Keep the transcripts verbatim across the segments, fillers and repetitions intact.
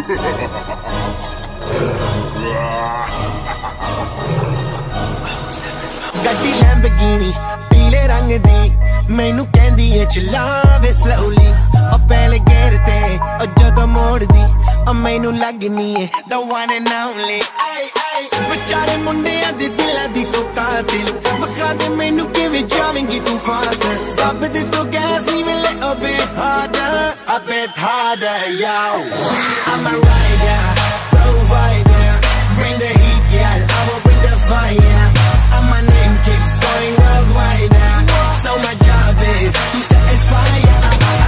ਗੱਡੀ ਲੈਂਬਰਗਿਨੀ ਪੀਲੇ ਰੰਗ ਦੀ ਮੈਨੂੰ ਕਹਿੰਦੀ ਏ ਚਲਾਵੇ slowly ਉਹ ਪਹਿਲੇ ਗੇਰ ਤੇ ਉਹ ਜਦੋਂ ਮੋੜਦੀ ਉਹ ਮੈਨੂੰ ਲੱਗਨੀ ਏ the one and only ਆਈ ਆਈ ਵਿਚਾਰੇ ਮੁੰਡਿਆਂ ਦੇ ਦਿਲਾਂ ਦੀ ਤੂੰ ਕਾਤਿਲ ਬਖਾ ਦੇ ਮੈਨੂੰ ਕਿਵੇਂ ਜਾਵੇਂਗੀ ਤੂੰ ਫਾਸਟ ਸਭ ਦੇ ਤੂੰ ਗੈਸ ਨਹੀਂ ਮਿਲੇ a bit harder a bit harder yo I'm a rider provider bring the heat girl I will bring the fire and my name keeps going worldwide so my job is to satisfy ya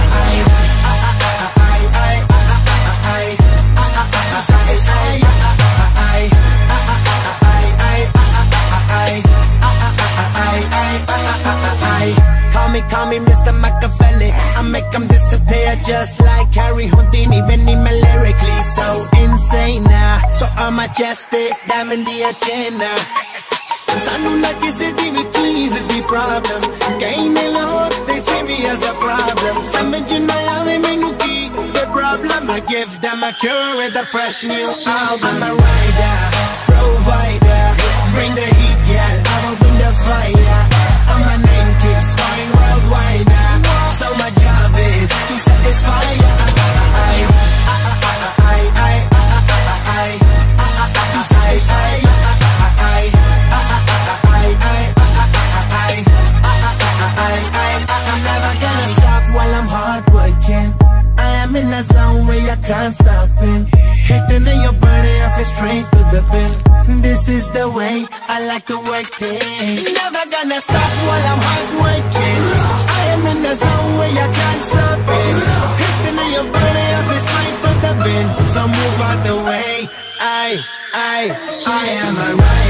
Call me, call me Mister Machiavelli I make them disappear just like Harry Houdini Benny me lyrically so insane now So I'm majestic, diamond the agenda Sanu na kisi di vi cheese di problem Kaine log, they see me as a problem Samajh na aave mainu ki the problem I give them a cure with a fresh new album I'm a rider, provider Bring the heat, girl, I will bring the fire And my name keeps going worldwide So my job is to satisfy ya I, I, I, I, I, to satisfy ya I, I'm never gonna stop while I'm hard working I am in a zone where I can't stop in Hitting in your body, I feel straight to the pin This is the way I like to work it Never gonna stop while I'm hard working I am in a zone where I can't stop it Hitting in your body, I feel straight to the pin So move out the way I, I, I am a rider